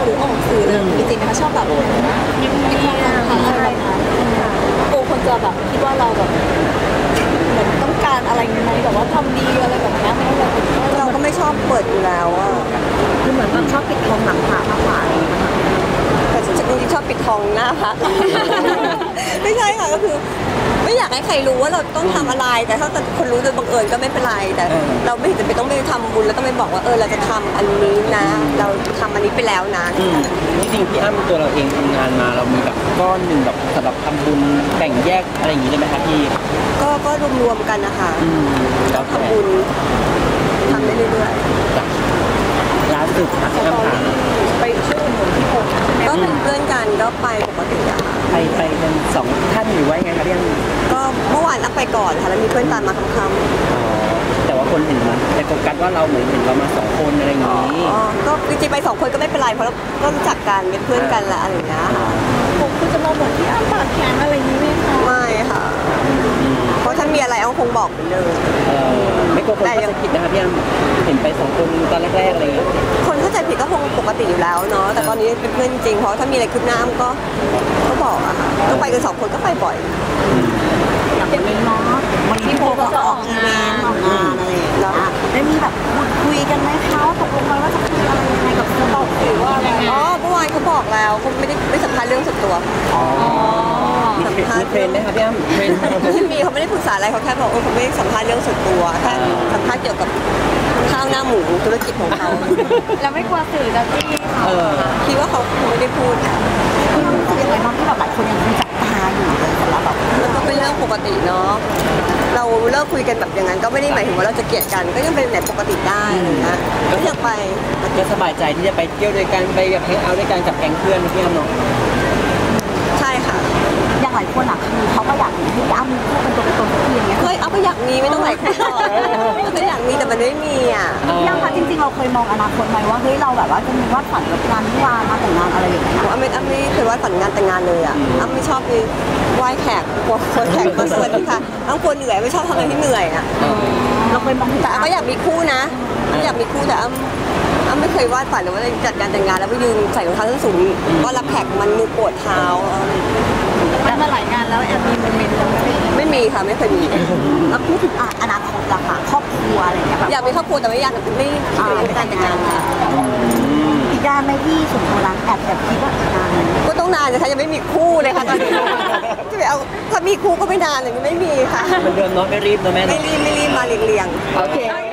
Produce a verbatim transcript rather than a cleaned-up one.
ดูออกสื่อเลยจริงๆนะคะชอบแบบมีความสัมพันธ์อะไรแบบนั้นโอ้คนจะแบบคิดว่าเราแบบเหมือนต้องการอะไรไหมแบบว่าทำดีอะไรแบบนี้ไม่เราเราก็ไม่ชอบเปิดอยู่แล้วอ่ะคือเหมือนแบบชอบปิดทองหลังพระมากกว่าแต่จริงๆชอบปิดทองหน้าพระไม่ใช่ค่ะก็คือไม่อยากให้ใครรู้ว่าเราต้องทำอะไรแต่ถ้าคนรู้โดยบังเอิญก็ไม่เป็นไรแต่เราไม่จำเป็นต้องไปทำบุญแล้วก็ไม่บอกว่าเออเราจะทำอันนี้นะเราทำอันนี้ไปแล้วนะจริงๆพี่อ้ำตัวเราเองทำงานมาเรามีแบบก้อนหนึ่งแบบสำหรับทำบุญแบ่งแยกอะไรอย่างนี้ได้ไหมครับพี่ก็ก็รวมๆกันนะคะแล้วทำบุญทำได้เรื่อยๆล่าสุดค่ะพี่อ้ำค่ะไปช่วยหนุนพี่พงษ์ก็เป็นเพื่อนกันก็ไปปกติอะไปไปกันสองท่านหรือว่าไงครับพี่อ้ำก็เมื่อวานอ้ำไปก่อนค่ะแล้วมีเพื่อนตามมาค่ำๆแต่ว่าคนเห็นมันแต่โฟกัสว่าเราเหมือนเห็นเรามาสองคนอะไรอย่างนี้อ๋อก็จริงๆไปสองคนก็ไม่เป็นไรเพราะเราก็รู้จักกันเป็นเพื่อนกันละอะไรอย่างเงี้ยผมคือจะมองเหมือนที่อ้ำปากแข็งอะไรนี้ไหมคะไม่ค่ะเพราะถ้ามีอะไรอ้ำคงบอกไปเลยไม่กลัวคนเข้าใจผิดนะครับพี่อ้ำเห็นไปสองคนตอนแรกๆอะไรอย่างเงี้ยคนเข้าใจผิดก็คงปกติอยู่แล้วเนาะแต่ตอนนี้เป็นเพื่อนจริงเพราะถ้ามีอะไรคืบหน้าก็ก็บอกอะค่ะต้องไปกันสองคนก็ไปบ่อยอย่างวันนี้เนาะวันนี้โบก็ออกงานออกงานอะไรอย่างเงี้ยได้มีแบบพูดคุยกันไหมคะตกลงกันว่าจะคุยอะไรยังไงกับสต๊อกหรือว่าอะไรอ๋อเมื่อวานเขาบอกแล้วเขาไม่ได้ไม่สัมภาษณ์เรื่องส่วนตัวอ๋อสัมภาษณ์เทรนได้ครับพี่อ้ำเทรนไม่มีเขาไม่ได้ปรึกษาอะไรเขาแค่บอกเออเขาไม่ได้สัมภาษณ์เรื่องส่วนตัวแค่สัมภาษณ์เกี่ยวกับข้าวหน้าหมูธุรกิจของเขาแล้วไม่กลัวสื่อจะจี้เขาคิดว่าเขาไม่ได้พูดคือรู้สึกยังไงบ้างที่แบบหลายคนยังคงจับตาอยู่เลยสำหรับแบบมันก็เป็นเรื่องปกติเนาะเราเลิกคุยกันแบบอย่างนั้นก็ไม่ได้หมายถึงว่าเราจะเกลียดกันก็ยังเป็นแบบปกติได้นะก็อยากไปก็สบายใจที่จะไปเที่ยวด้วยกันไปแบบแฮงเอาท์ด้วยกันกับแก๊งเพื่อนพี่อ้ำเนาะใช่ค่ะอย่างหลายคนอ่ะคือเขาก็อยากให้อ้ำพูดเป็นตัวเป็นตนสักทีอย่างเงี้ยเฮ้ยอ้ำก็อยากมีไม่ต้องหลายคนหรอกก็อยากมีแต่มันไม่มีอ่ะยังค่ะจริงๆเราเคยมองอนาคตไหมว่าเฮ้ยเราแบบว่าจะมีวาดฝันกับงานที่ว่ามาแต่งงานอะไรอย่างเงี้ยอ้ำไม่อ้ำไม่เคยวาดฝันงานแต่งงานเลยอ่ะอ้ำไม่ชอบไปไหว้แขกกลัวแขกมาสวัสดีค่ะอ้ำกลัวเหนื่อยไม่ชอบทำอะไรที่เหนื่อยอ่ะเราเคยมองแต่อ้ำก็อยากมีคู่นะอยากมีคู่แต่อ้ำอ้ำไม่เคยวาดฝันเลยว่าจะจัดงานแต่งงานแล้วไปยืนใส่รองเท้าส้นสูงก็รับแขกมันมือปวดเท้าไปมาหลายงานแล้วแอบมีโมเมนต์ไม่มีค่ะไม่เคยมีแล้วพูดถึงอนาคตล่ะค่ะครอบครัวอะไรเงี้ยอยากมีครอบครัวแต่ไม่อยากไม่คิดในการแต่งงานค่ะอีกด้านไหมที่ส่วนตัวรักแอบแบบคิดว่าอีกนานก็ต้องนานนะคะยังไม่มีคู่เลยค่ะตอนนี้จะไปเอาถ้ามีคู่ก็ไม่นานเลยไม่มีค่ะเหมือนเดิมเนาะไม่รีบเนาะแม่ไม่รีบไม่รีบมาเรียงๆโอเค